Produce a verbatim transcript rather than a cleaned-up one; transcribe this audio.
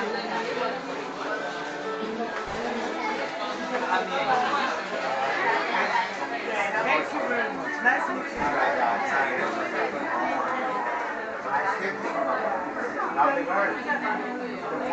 Thank you very much. Nice meeting you. Nice. Lovely girl.